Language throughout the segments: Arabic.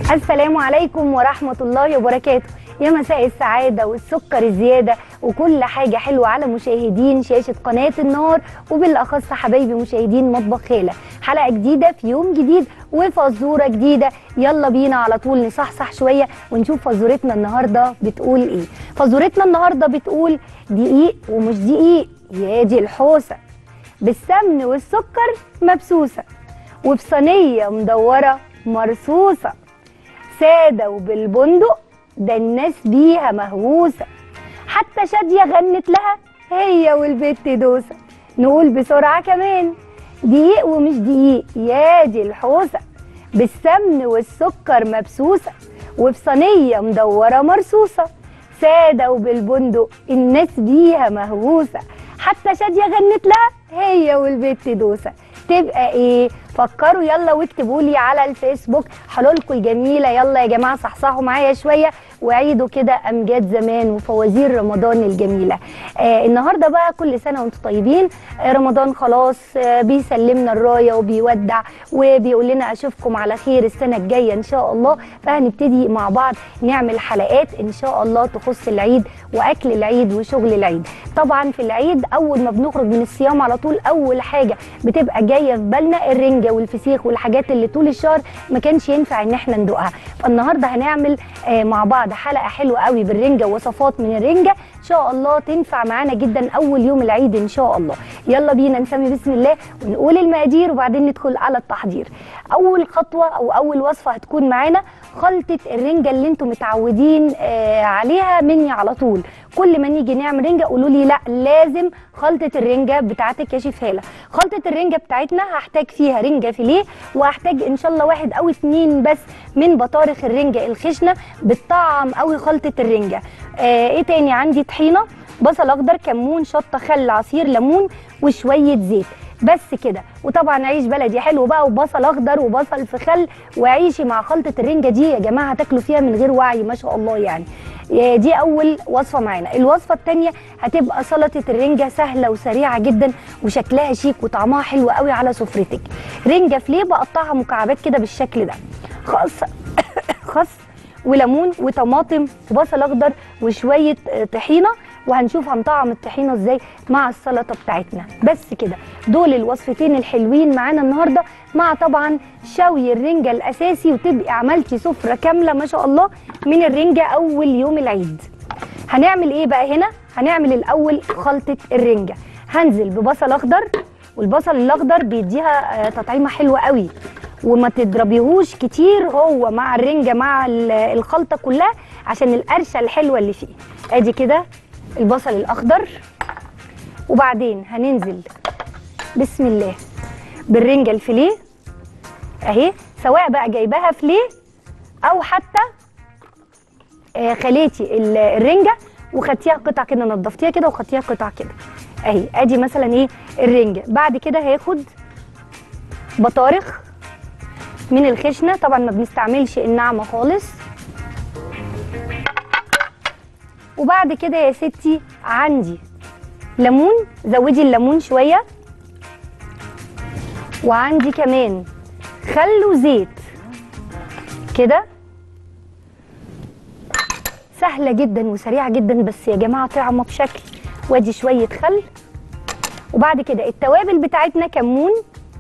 السلام عليكم ورحمة الله وبركاته. يا مساء السعادة والسكر الزيادة وكل حاجة حلوة على مشاهدين شاشة قناة النهار، وبالأخص حبايبي مشاهدين مطبخ خالة. حلقة جديدة في يوم جديد وفزورة جديدة. يلا بينا على طول نصحصح شوية ونشوف فزورتنا النهاردة بتقول ايه. فزورتنا النهاردة بتقول: دقيق ومش دقيق يا دي الحوسة، بالسمن والسكر مبسوسة، وفي صينية مدورة مرصوصة، سادة وبالبندق ده الناس بيها مهووسة، حتى شادية غنت لها هي والبت دوسة. نقول بسرعة كمان: دقيق ومش دقيق يا دي الحوسة، بالسمن والسكر مبسوسة، وفي صينية مدورة مرصوصة، سادة وبالبندق الناس بيها مهووسة، حتى شادية غنت لها هي والبت دوسة. تبقى ايه؟ فكروا يلا واكتبوا لي على الفيسبوك حلولكم الجميله. يلا يا جماعه صحصحوا معايا شويه وعيدوا كده امجاد زمان وفوازير رمضان الجميله. النهارده بقى كل سنه وانتم طيبين. رمضان خلاص بيسلمنا الرايه وبيودع وبيقول لنا اشوفكم على خير السنه الجايه ان شاء الله. فهنبتدي مع بعض نعمل حلقات ان شاء الله تخص العيد واكل العيد وشغل العيد. طبعا في العيد اول ما بنخرج من الصيام على طول اول حاجه بتبقى جايه في بالنا الرنجه والفسيخ والحاجات اللي طول الشهر ما كانش ينفع ان احنا ندوقها. فالنهارده هنعمل مع بعض حلقه حلوه قوي بالرنجه ووصفات من الرنجه ان شاء الله تنفع معانا جدا اول يوم العيد ان شاء الله. يلا بينا نسمي بسم الله ونقول المقادير وبعدين ندخل على التحضير. اول خطوه او اول وصفه هتكون معانا خلطه الرنجه اللي انتم متعودين عليها مني على طول. كل ما نيجي نعمل رنجه قولوا لي لا لازم خلطه الرنجه بتاعتك يا شيف هاله. خلطه الرنجه بتاعتنا هحتاج فيها رنجه فيليه، وهحتاج ان شاء الله 1 أو 2 بس من بطارخ الرنجه الخشنه بتطعم قوي خلطه الرنجه. ايه تاني؟ عندي طحينه، بصل اخضر، كمون، شطه، خل، عصير ليمون، وشويه زيت. بس كده. وطبعا عيش بلدي حلو بقى وبصل اخضر وبصل في خل، وعيشي مع خلطه الرنجه دي يا جماعه هتاكلوا فيها من غير وعي ما شاء الله يعني. دي اول وصفه معانا. الوصفه الثانيه هتبقى سلطه الرنجه، سهله وسريعه جدا وشكلها شيك وطعمها حلو قوي على سفرتك. رنجه فليه بقطعها مكعبات كده بالشكل ده، خس وليمون وطماطم وبصل اخضر وشويه طحينه، وهنشوف هنطعم الطحينه ازاي مع السلطه بتاعتنا. بس كده. دول الوصفتين الحلوين معانا النهارده، مع طبعا شوي الرنجه الاساسي، وتبقي عملتي سفره كامله ما شاء الله من الرنجه اول يوم العيد. هنعمل ايه بقى هنا؟ هنعمل الاول خلطه الرنجه. هنزل ببصل اخضر، والبصل الاخضر بيديها تطعيمه حلوه قوي، وما تضربيهوش كتير هو مع الرنجه مع الخلطه كلها عشان القرشه الحلوه اللي فيه. ادي كده البصل الاخضر، وبعدين هننزل بسم الله بالرنجه الفيليه اهي، سواء بقى جايباها فيليه او حتى خليتي الرنجه وخدتيها قطع كده، نضفتيها كده وخدتيها قطع كده اهي. ادي مثلا ايه الرنجه. بعد كده هاخد بطارخ من الخشنه، طبعا ما بنستعملش الناعمه خالص. وبعد كده يا ستي عندي ليمون، زودي الليمون شويه، وعندي كمان خل وزيت كده. سهله جدا وسريعه جدا بس يا جماعه طعمه بشكل. وادي شويه خل، وبعد كده التوابل بتاعتنا كمون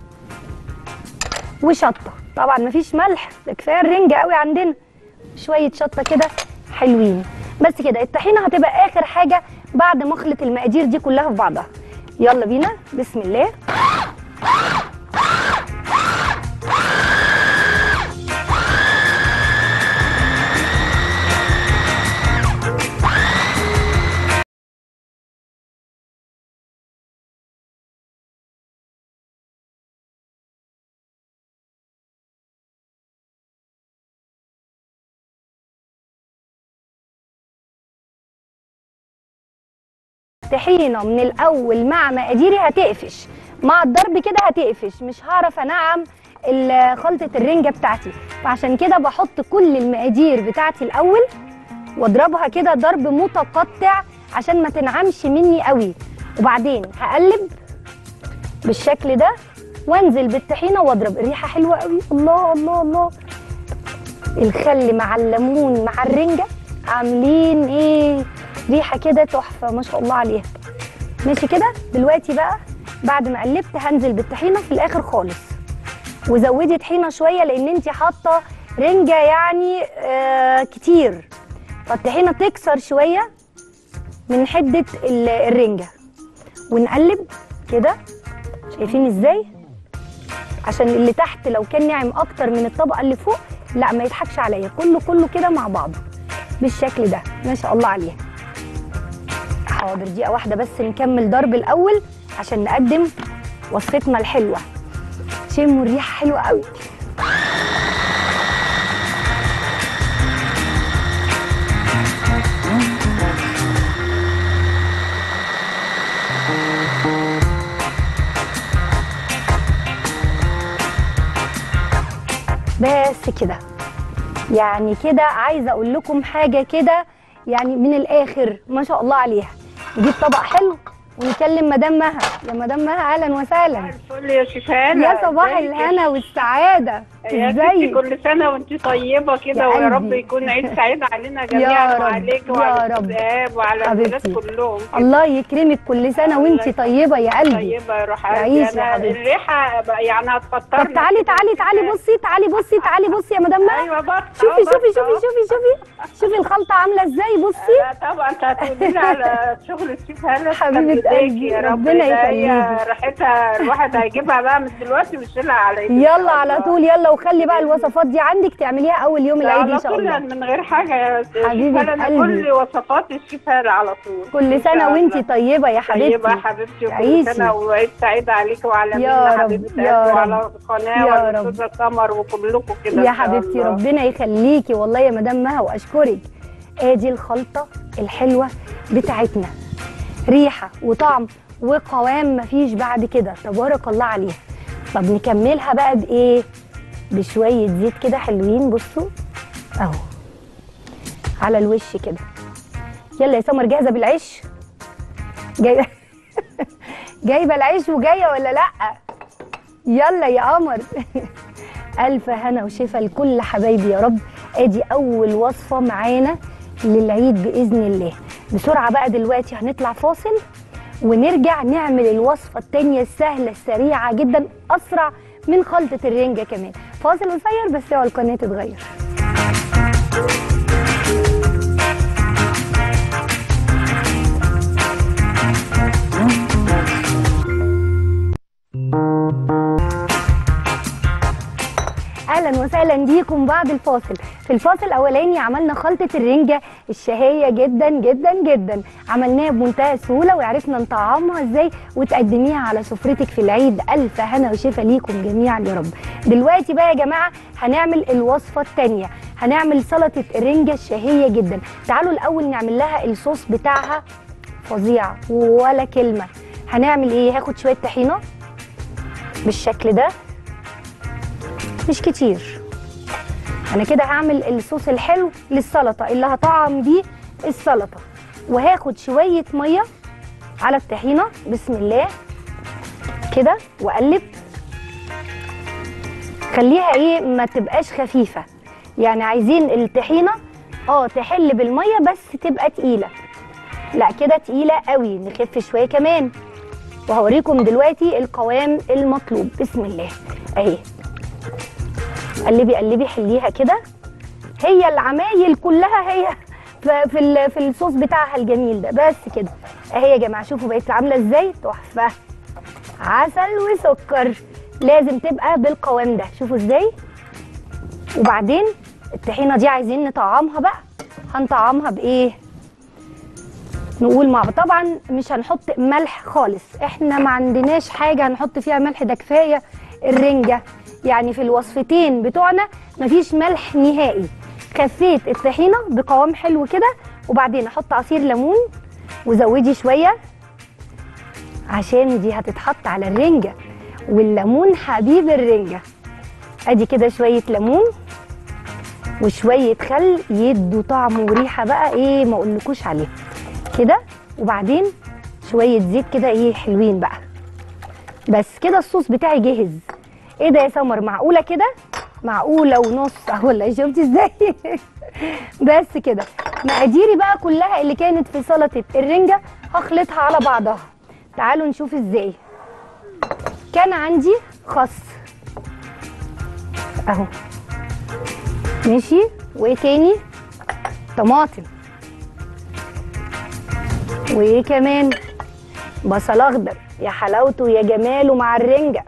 وشطه، طبعا مفيش ملح ده كفايه الرنجه قوي عندنا، شويه شطه كده حلوين. بس كده. الطحينه هتبقى اخر حاجه بعد ما اخلط المقادير دي كلها في بعضها. يلا بينا بسم الله. طحينه من الاول مع مقاديري هتقفش مع الضرب كده، هتقفش مش هعرف انعم خلطه الرنجه بتاعتي. فعشان كده بحط كل المقادير بتاعتي الاول واضربها كده ضرب متقطع عشان ما تنعمش مني قوي، وبعدين هقلب بالشكل ده وانزل بالطحينه واضرب. الريحه حلوه قوي، الله الله الله. الخل مع الليمون مع الرنجه عاملين ايه؟ ريحه كده تحفه ما شاء الله عليها. ماشي كده. دلوقتي بقى بعد ما قلبت هنزل بالطحينه في الاخر خالص، وزودي طحينه شويه لان انت حاطه رنجه يعني كتير، فالطحينه تكسر شويه من حده الرنجه. ونقلب كده، شايفين ازاي؟ عشان اللي تحت لو كان ناعم اكتر من الطبقه اللي فوق لا ما يضحكش عليا، كله كده مع بعضه بالشكل ده ما شاء الله عليها. حاضر دقيقه واحده بس نكمل ضرب الاول عشان نقدم وصفتنا الحلوه. شموا الريحه حلوه قوي. بس كده يعني كده عايزه اقول لكم حاجه كده يعني من الاخر ما شاء الله عليها. نجيب طبق حلو ونكلم مدام مها. يا مدام مها اهلا وسهلا. الفل يا شيف هاله. يا صباح الهنا والسعاده. ازيك؟ كل سنه وانت طيبه كده، ويا رب يكون عيد سعيد علينا جميعا وعليك وعلى الذهاب وعلى الناس كلهم. الله يكرمك، كل سنه وانت طيبه يا قلبي. طيبه يا روح قلبي. انا الريحه يعني هتفطرنا. طب تعالي بصي يا مدام مها. ايوه بص شوفي الخلطه عامله ازاي. بصي طبعا انت هتقولي لي على شغل الشيف هاله حبيبه قلبي ربنا يخليكي. ريحتها الواحد هيجيبها بقى من دلوقتي ويشيلها على ايدك. يلا على طول يلا، وخلي بقى الوصفات دي عندك تعمليها اول يوم العيد ان شاء الله. على طول من غير حاجه يا حبيبه قلبي. كل وصفات الشيف هاله على طول. كل سنه وانتي طيبه يا حبيبتي. طيبه يا حبيبتي، وكل سنه وعيد سعيد عليك وعلى يا رب وعلى القناه والاستاذه سمر وكلكم كده يا حبيبتي. ربنا يخليكي والله يا مدام مها واشكرك. ادي الخلطه الحلوه بتاعتنا، ريحه وطعم وقوام مفيش بعد كده، تبارك الله عليها. طب نكملها بقى بايه؟ بشويه زيت كده حلوين. بصوا اهو على الوش كده. يلا يا سمر جاهزه بالعيش؟ جايبه العيش وجايه ولا لا؟ يلا يا قمر. الف هنا وشفا لكل حبايبي يا رب. ادي اول وصفه معانا للعيد باذن الله. بسرعه بقى دلوقتي هنطلع فاصل ونرجع نعمل الوصفه الثانيه السهله السريعه جدا، اسرع من خلطه الرنجه كمان. فاصل قصير بس اوعى القناه تتغير. اهلا وسهلا بيكم بعد الفاصل. في الفاصل الاولاني عملنا خلطه الرنجه الشهيه جدا جدا جدا، عملناها بمنتهى السهوله وعرفنا نطعمها ازاي وتقدميها على سفرتك في العيد. الف هنا وشفا ليكم جميعا يا رب. دلوقتي بقى يا جماعه هنعمل الوصفه الثانيه، هنعمل سلطه الرنجه الشهيه جدا. تعالوا الاول نعمل لها الصوص بتاعها فظيع ولا كلمه. هنعمل ايه؟ هاخد شويه طحينه بالشكل ده، مش كتير. انا كده هعمل الصوص الحلو للسلطه اللي هطعم بيه السلطه. وهاخد شويه ميه على الطحينه بسم الله كده واقلب. خليها ايه ما تبقاش خفيفه، يعني عايزين الطحينه تحل بالميه بس تبقى تقيله. لا كده تقيله قوي، نخف شويه كمان. وهوريكم دلوقتي القوام المطلوب. بسم الله اهي. قلبي حليها كده. هي العمايل كلها هي في الصوص بتاعها الجميل ده. بس كده اهي يا جماعه. شوفوا بقت عامله ازاي، تحفه. عسل وسكر، لازم تبقى بالقوام ده. شوفوا ازاي. وبعدين الطحينه دي عايزين نطعمها بقى. هنطعمها بايه؟ نقول مع بعض. طبعا مش هنحط ملح خالص، احنا ما عندناش حاجه هنحط فيها ملح، ده كفايه الرنجه. يعني في الوصفتين بتوعنا مفيش ملح نهائي. خفيت الطحينه بقوام حلو كده، وبعدين احط عصير ليمون وزودي شويه عشان دي هتتحط على الرنجه، والليمون حبيب الرنجه. ادي كده شويه ليمون وشويه خل يدوا طعم وريحه بقى ايه ما اقولكوش عليها كده. وبعدين شويه زيت كده ايه حلوين بقى. بس كده الصوص بتاعي جاهز. ايه ده يا سمر؟ معقوله كده؟ معقوله ونص اهو. والله شفتي ازاي؟ بس كده. مقاديري بقى كلها اللي كانت في سلطه الرنجه هخلطها على بعضها. تعالوا نشوف ازاي. كان عندي خس اهو، ماشي، وايه تاني؟ طماطم، وايه كمان؟ بصل اخضر، يا حلاوته يا جماله مع الرنجه.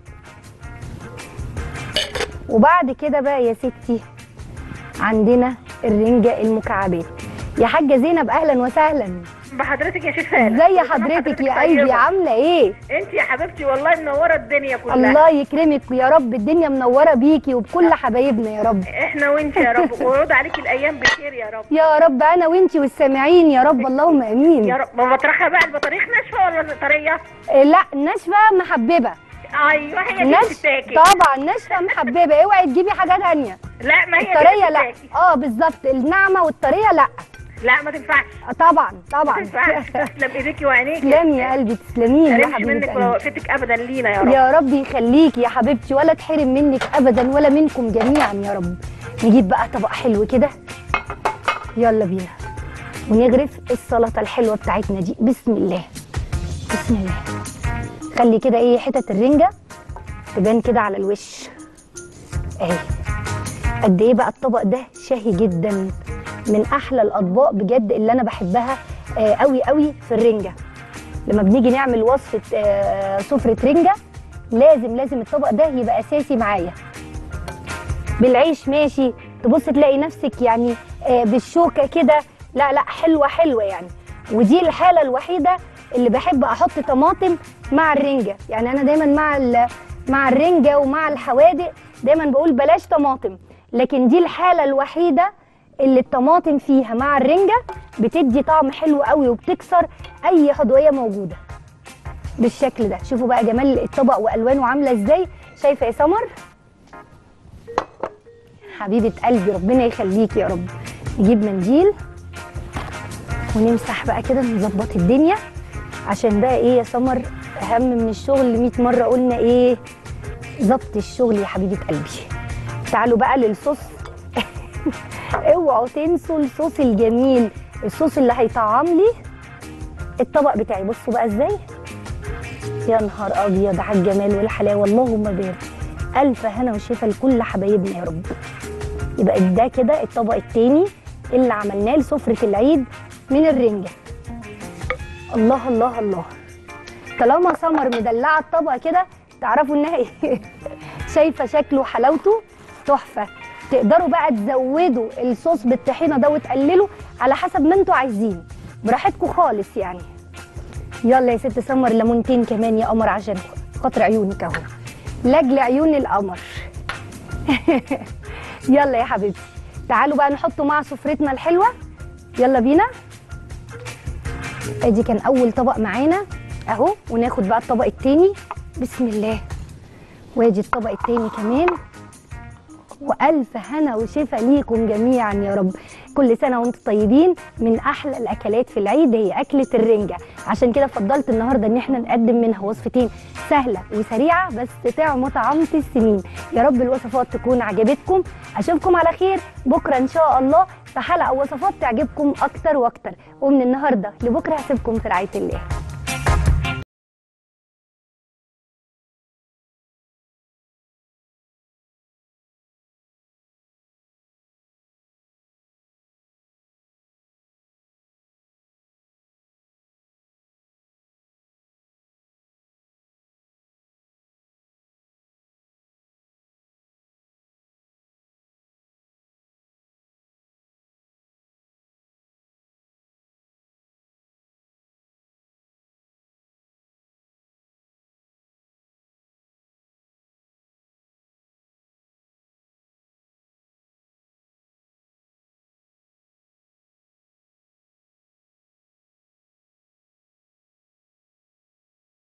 وبعد كده بقى يا ستي عندنا الرنجه المكعبات. يا حاجه زينب اهلا وسهلا بحضرتك يا شيخ هاله. ازي حضرتك يا قلبي؟ عامله ايه؟ انت يا حبيبتي والله منوره الدنيا كلها. الله يكرمك يا رب، الدنيا منوره بيكي وبكل حبايبنا يا رب. احنا وانت يا رب، ويعود عليكي الايام بخير يا رب. يا رب انا وانتي والسامعين يا رب، اللهم امين يا رب. ما بطرخها بقى البطاريخ ناشفه ولا طريه؟ لا ناشفه محببه. ايوه هي دي بتتاكل طبعا ناشفه محببه، اوعي تجيبي حاجه ثانيه. لا ما هي الطريه لا. بالظبط، الناعمه والطريه لا. لا ما تنفعش. طبعا طبعا. ما تنفعش. تسلم ايديكي وعينيكي. تسلمي يا قلبي، تسلمي لي يا حبيبتي. منك ووقفتك ابدا لينا يا رب. يا رب يخليكي يا حبيبتي، ولا تحرم منك ابدا ولا منكم جميعا يا رب. نجيب بقى طبق حلو كده، يلا بينا، ونغرف السلطه الحلوه بتاعتنا دي. بسم الله بسم الله. خلي كده ايه حتت الرنجه تبان كده على الوش اهي. قد ايه بقى الطبق ده شهي جدا، من احلى الاطباق بجد اللي انا بحبها قوي قوي في الرنجه. لما بنيجي نعمل وصفه سفره رنجه لازم الطبق ده يبقى اساسي معايا. بالعيش ماشي، تبص تلاقي نفسك يعني بالشوكه كده، لا حلوه يعني. ودي الحاله الوحيده اللي بحب احط طماطم مع الرنجه. يعني انا دايما مع الرنجه ومع الحوادق دايما بقول بلاش طماطم، لكن دي الحاله الوحيده اللي الطماطم فيها مع الرنجه بتدي طعم حلو قوي وبتكسر اي عضويه موجوده بالشكل ده. شوفوا بقى جمال الطبق والوانه عامله ازاي. شايفه يا سمر حبيبه قلبي، ربنا يخليكي يا رب. نجيب منديل ونمسح بقى كده، نظبط الدنيا عشان بقى ايه يا سمر، اهم من الشغل 100 مره قلنا ايه؟ ظبط الشغل يا حبيبه قلبي. تعالوا بقى للصوص. اوعوا تنسوا الصوص الجميل، الصوص اللي هيطعم لي الطبق بتاعي. بصوا بقى ازاي، يا نهار ابيض على الجمال والحلاوه، اللهم بارك. الف هنا وشفا لكل حبايبنا يا رب. يبقى ده كده الطبق التاني اللي عملناه لسفره العيد من الرنجه. الله الله الله. طالما سمر مدلعه الطبق كده تعرفوا انها ايه. شايفه شكله وحلاوته تحفه. تقدروا بقى تزودوا الصوص بالطحينه ده وتقللوا على حسب ما انتوا عايزين، براحتكم خالص يعني. يلا يا ست سمر ليمونتين كمان يا قمر عشان خاطر عيونك اهو، لاجل عيون القمر. يلا يا حبيبتي تعالوا بقى نحطه مع سفرتنا الحلوه. يلا بينا. ادي كان اول طبق معانا اهو، وناخد بقى الطبق التاني. بسم الله. وادي الطبق التاني كمان. والف هنا وشفا ليكم جميعا يا رب. كل سنه وانتم طيبين. من احلى الاكلات في العيد هي اكله الرنجه، عشان كده فضلت النهارده ان احنا نقدم منها وصفتين سهله وسريعه بس طعم طعمه السنين. يا رب الوصفات تكون عجبتكم. اشوفكم على خير بكره ان شاء الله في حلقه وصفات تعجبكم اكتر واكتر. ومن النهارده لبكره هسيبكم في رعايه الله.